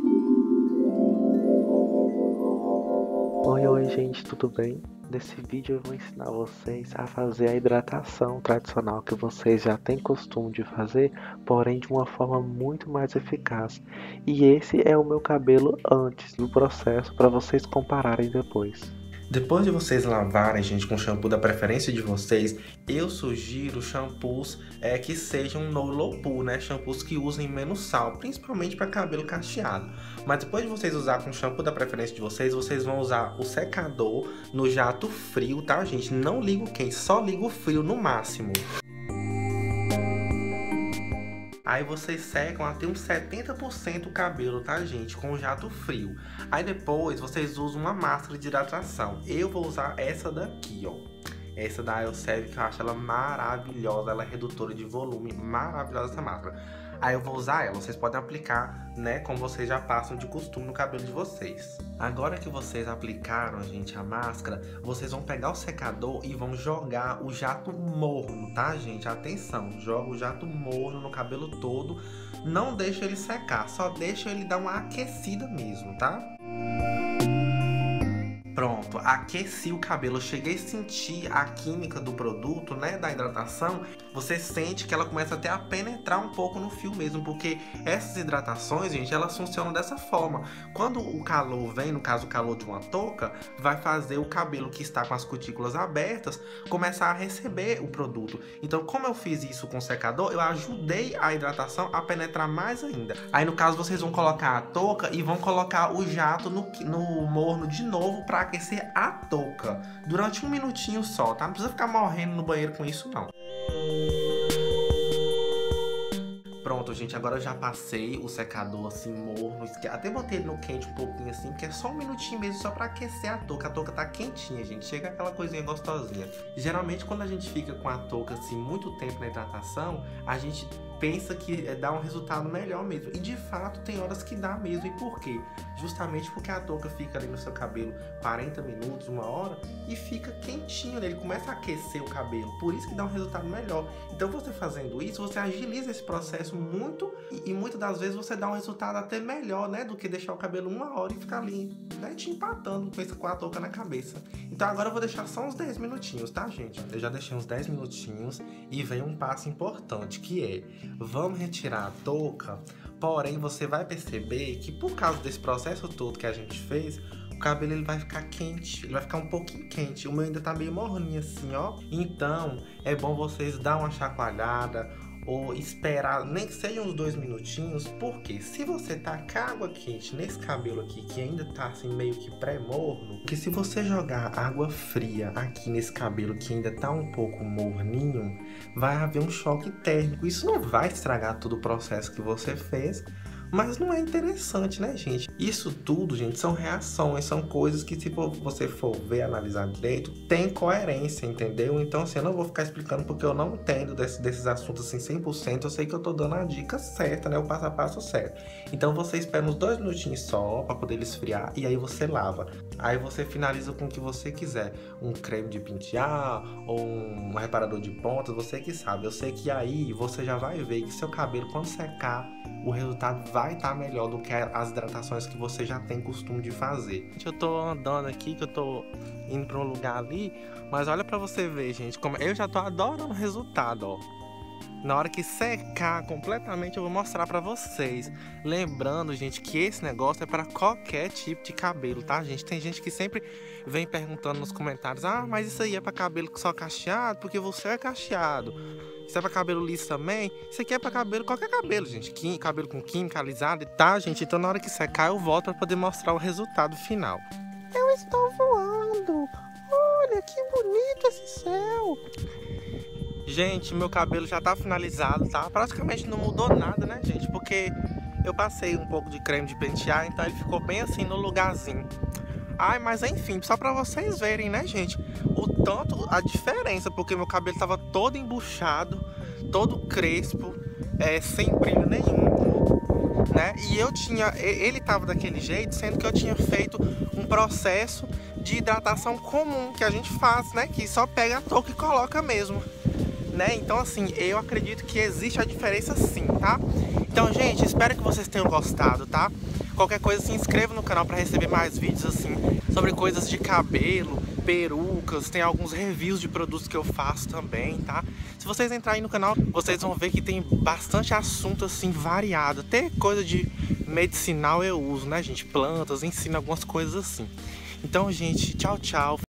Oi, gente, tudo bem? Nesse vídeo eu vou ensinar vocês a fazer a hidratação tradicional que vocês já têm costume de fazer, porém de uma forma muito mais eficaz. E esse é o meu cabelo antes do processo para vocês compararem depois. Depois de vocês lavarem, gente, com o shampoo da preferência de vocês, eu sugiro shampoos que sejam no low pool, né? Shampoos que usem menos sal, principalmente para cabelo cacheado. Mas depois de vocês usar com o shampoo da preferência de vocês, vocês vão usar o secador no jato frio, tá, gente? Não liga o quente, só liga o frio no máximo. Aí vocês secam até uns 70% o cabelo, tá, gente? Com o jato frio. Aí depois vocês usam uma máscara de hidratação. Eu vou usar essa daqui, ó. Essa da Elseve, que eu acho ela maravilhosa. Ela é redutora de volume. Maravilhosa essa máscara. Aí eu vou usar ela. Vocês podem aplicar, né, como vocês já passam de costume no cabelo de vocês. Agora que vocês aplicaram, gente, a máscara, vocês vão pegar o secador e vão jogar o jato morno, tá, gente? Atenção, joga o jato morno no cabelo todo. Não deixa ele secar, só deixa ele dar uma aquecida mesmo, tá? Pronto, aqueci o cabelo, eu cheguei a sentir a química do produto, né, da hidratação. Você sente que ela começa até a penetrar um pouco no fio mesmo, porque essas hidratações, gente, elas funcionam dessa forma. Quando o calor vem, no caso o calor de uma touca, vai fazer o cabelo que está com as cutículas abertas começar a receber o produto. Então, como eu fiz isso com o secador, eu ajudei a hidratação a penetrar mais ainda. Aí, no caso, vocês vão colocar a touca e vão colocar o jato no morno de novo para aquecer a touca durante um minutinho só, tá? Não precisa ficar morrendo no banheiro com isso, não. Pronto, gente, agora eu já passei o secador assim morno, até botei ele no quente um pouquinho assim, porque é só um minutinho mesmo, só pra aquecer a touca tá quentinha, gente, chega aquela coisinha gostosinha. Geralmente quando a gente fica com a touca assim muito tempo na hidratação, a gente pensa que dá um resultado melhor mesmo, e de fato tem horas que dá mesmo. E por quê? Justamente porque a touca fica ali no seu cabelo 40 minutos, uma hora, e fica quentinho, né? Ele começa a aquecer o cabelo, por isso que dá um resultado melhor. Então você fazendo isso, você agiliza esse processo muito, e muitas das vezes você dá um resultado até melhor, né, do que deixar o cabelo uma hora e ficar ali, né, te empatando com a touca na cabeça. Então agora eu vou deixar só uns 10 minutinhos, tá, gente? Eu já deixei uns 10 minutinhos e vem um passo importante, que é: vamos retirar a touca, porém você vai perceber que por causa desse processo todo que a gente fez, o cabelo ele vai ficar quente, ele vai ficar um pouquinho quente. O meu ainda tá meio morninho assim, ó. Então é bom vocês dar uma chacoalhada ou esperar, nem que sejam uns 2 minutinhos, porque se você tacar água quente nesse cabelo aqui, que ainda tá assim meio que pré-morno, que se você jogar água fria aqui nesse cabelo que ainda tá um pouco morninho, vai haver um choque térmico. Isso não vai estragar todo o processo que você fez, mas não é interessante, né, gente? Isso tudo, gente, são reações, são coisas que, se você for ver, analisar direito, tem coerência, entendeu? Então, assim, eu não vou ficar explicando porque eu não entendo desses assuntos assim 100%. Eu sei que eu tô dando a dica certa, né, o passo a passo certo. Então, você espera uns 2 minutinhos só pra poder ele esfriar e aí você lava. Aí você finaliza com o que você quiser. Um creme de pentear ou um reparador de pontas, você que sabe. Eu sei que aí você já vai ver que seu cabelo, quando secar, o resultado vai estar melhor do que as hidratações que você já tem costume de fazer. Eu tô andando aqui, que eu tô indo pra um lugar ali, mas olha pra você ver, gente, como eu já tô adorando o resultado, ó. Na hora que secar completamente, eu vou mostrar pra vocês. Lembrando, gente, que esse negócio é pra qualquer tipo de cabelo, tá, gente? Tem gente que sempre vem perguntando nos comentários: ah, mas isso aí é pra cabelo só cacheado? Porque você é cacheado. Isso é pra cabelo liso também? Isso aqui é pra cabelo, qualquer cabelo, gente. Cabelo com química alisada, tá, gente? Então na hora que secar, eu volto pra poder mostrar o resultado final. Eu estou voando. Olha, que bonito esse céu. Gente, meu cabelo já tá finalizado, tá? Praticamente não mudou nada, né, gente? Porque eu passei um pouco de creme de pentear, então ele ficou bem assim no lugarzinho. Ai, mas enfim, só pra vocês verem, né, gente? O tanto, a diferença, porque meu cabelo tava todo embuchado, todo crespo, sem brilho nenhum, né? E ele tava daquele jeito, sendo que eu tinha feito um processo de hidratação comum que a gente faz, né? Que só pega a touca e coloca mesmo, né? Então, assim, eu acredito que existe a diferença sim, tá? Então, gente, espero que vocês tenham gostado, tá? Qualquer coisa, se inscreva no canal para receber mais vídeos assim sobre coisas de cabelo, perucas, tem alguns reviews de produtos que eu faço também, tá? Se vocês entrarem no canal, vocês vão ver que tem bastante assunto assim variado, até coisa de medicinal eu uso, né, gente? Plantas, ensino algumas coisas assim. Então, gente, tchau, tchau.